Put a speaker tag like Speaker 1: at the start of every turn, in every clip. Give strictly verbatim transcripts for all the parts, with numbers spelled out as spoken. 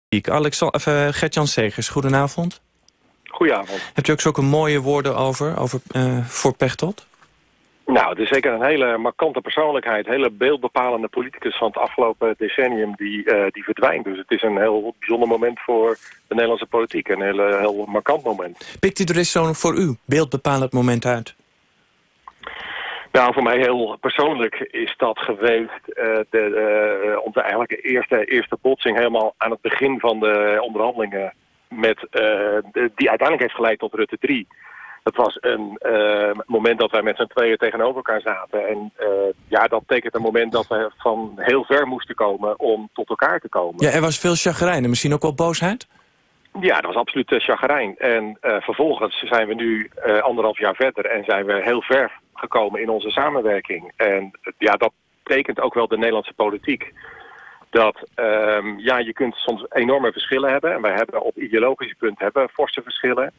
Speaker 1: Alexander, uh, Gert-Jan Segers, goedenavond.
Speaker 2: Goedenavond.
Speaker 1: Hebt u ook zulke mooie woorden over, over uh, voor Pechtold?
Speaker 2: Nou, het is zeker een hele markante persoonlijkheid. Een hele beeldbepalende politicus van het afgelopen decennium die, uh, die verdwijnt. Dus het is een heel bijzonder moment voor de Nederlandse politiek. Een hele, heel markant moment.
Speaker 1: Pikt u er eens zo'n voor u beeldbepalend moment uit?
Speaker 2: Nou, voor mij heel persoonlijk is dat geweest uh, de, uh, onze eigenlijk eerste, eerste botsing helemaal aan het begin van de onderhandelingen met, uh, de, die uiteindelijk heeft geleid tot Rutte drie. Dat was een uh, moment dat wij met z'n tweeën tegenover elkaar zaten. En uh, ja, dat betekent een moment dat we van heel ver moesten komen om tot elkaar te komen.
Speaker 1: Ja, er was veel chagrijn en misschien ook wel boosheid?
Speaker 2: Ja, dat was absoluut uh, chagrijn. En uh, vervolgens zijn we nu uh, anderhalf jaar verder en zijn we heel ver gekomen in onze samenwerking. En uh, ja, dat betekent ook wel de Nederlandse politiek. Dat um, ja, je kunt soms enorme verschillen hebben. En wij hebben op ideologische punten hebben forse verschillen.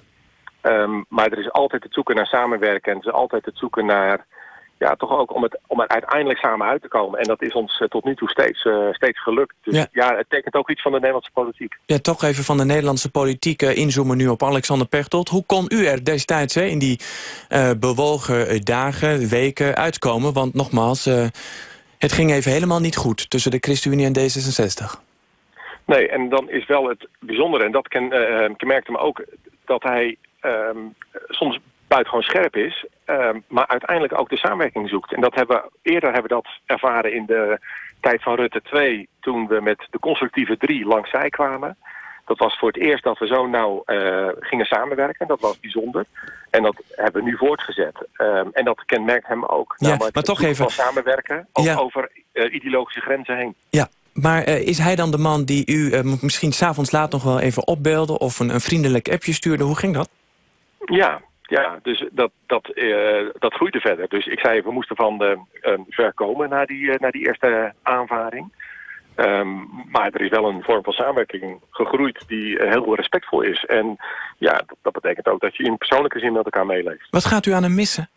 Speaker 2: Um, maar er is altijd het zoeken naar samenwerken. En er is altijd het zoeken naar, ja, toch ook om, het, om er uiteindelijk samen uit te komen. En dat is ons uh, tot nu toe steeds, uh, steeds gelukt. Dus ja. ja, het tekent ook iets van de Nederlandse politiek.
Speaker 1: Ja, toch even van de Nederlandse politiek uh, inzoomen nu op Alexander Pechtold. Hoe kon u er destijds hè, in die uh, bewogen uh, dagen, weken uitkomen? Want nogmaals, uh, het ging even helemaal niet goed tussen de ChristenUnie en D zesenzestig.
Speaker 2: Nee, en dan is wel het bijzondere, en dat ken, uh, kenmerkte me ook, dat hij Um, soms buitengewoon scherp is, um, maar uiteindelijk ook de samenwerking zoekt. En dat hebben we, eerder hebben we dat ervaren in de tijd van Rutte twee, toen we met de constructieve drie langs zij kwamen. Dat was voor het eerst dat we zo nauw uh, gingen samenwerken. Dat was bijzonder. En dat hebben we nu voortgezet. Um, en dat kenmerkt hem ook.
Speaker 1: Ja,
Speaker 2: nou,
Speaker 1: maar toch even
Speaker 2: samenwerken, ook
Speaker 1: ja.
Speaker 2: over uh, ideologische grenzen heen.
Speaker 1: Ja. Maar uh, is hij dan de man die u uh, misschien 's avonds laat nog wel even opbeelde of een, een vriendelijk appje stuurde? Hoe ging dat?
Speaker 2: Ja, ja, dus dat, dat, uh, dat groeide verder. Dus ik zei, we moesten van de, uh, ver komen naar die, uh, naar die eerste aanvaring. Um, maar er is wel een vorm van samenwerking gegroeid die uh, heel respectvol is. En ja, dat, dat betekent ook dat je in persoonlijke zin met elkaar meeleeft.
Speaker 1: Wat gaat u aan hem missen?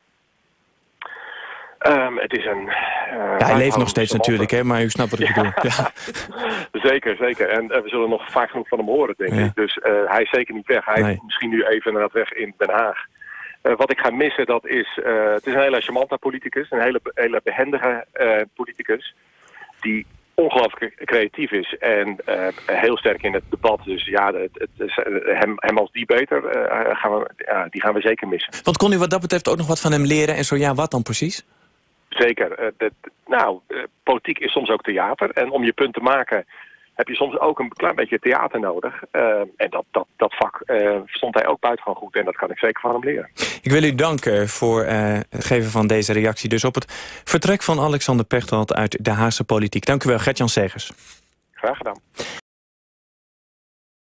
Speaker 2: Um, het is een... Uh,
Speaker 1: ja, hij leeft nog steeds natuurlijk, hè, maar u snapt wat ik
Speaker 2: ja.
Speaker 1: bedoel. Ja.
Speaker 2: Zeker, zeker. En uh, we zullen nog vaak genoeg van hem horen, denk ja. ik. Dus uh, hij is zeker niet weg. Hij nee. is misschien nu even inderdaad weg in Den Haag. Uh, wat ik ga missen, dat is... Uh, het is een hele charmante politicus, een hele, hele behendige uh, politicus, die ongelooflijk creatief is en uh, heel sterk in het debat. Dus ja, het, het, het, hem, hem als debater uh, gaan we, ja, die gaan we zeker missen.
Speaker 1: Want kon u wat dat betreft ook nog wat van hem leren en zo ja, wat dan precies?
Speaker 2: Zeker. Uh, de, de, nou, uh, politiek is soms ook theater. En om je punt te maken heb je soms ook een klein beetje theater nodig. Uh, en dat, dat, dat vak uh, verstond hij ook buitengewoon goed. En dat kan ik zeker van hem leren.
Speaker 1: Ik wil u danken voor uh, het geven van deze reactie. Dus op het vertrek van Alexander Pechtold uit de Haagse politiek. Dank u wel, Gert-Jan Segers.
Speaker 2: Graag gedaan.